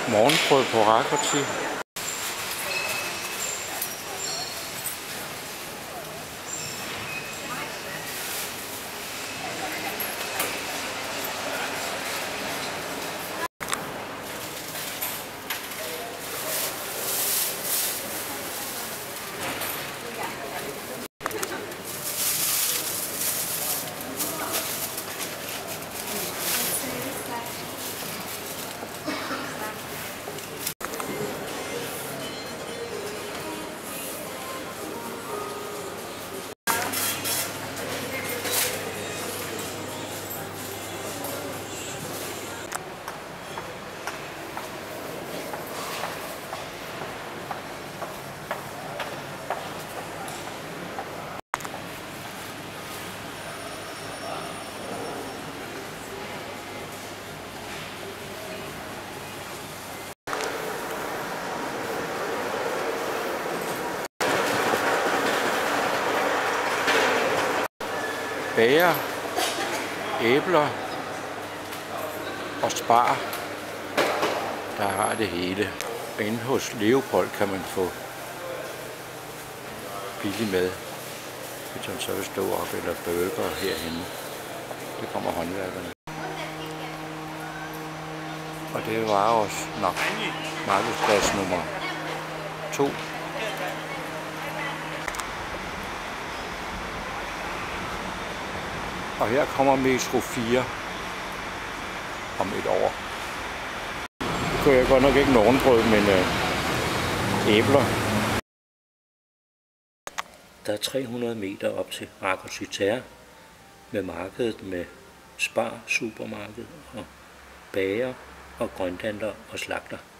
Morgenbrød på Rakosi. Bæger, æbler og spar, der har det hele. Inde hos Leopold kan man få billig mad, hvis man så vil stå op, eller burger herhenne. Det kommer håndværkerne. Og det var også nok markedsplads nummer 2. Og her kommer Metro 4 om et år. Nu kunne jeg godt nok ikke morgenbrød, men æbler. Der er 300 meter op til Rakosi Terre med markedet med Spar, supermarked og bager og grønthandler og slagter.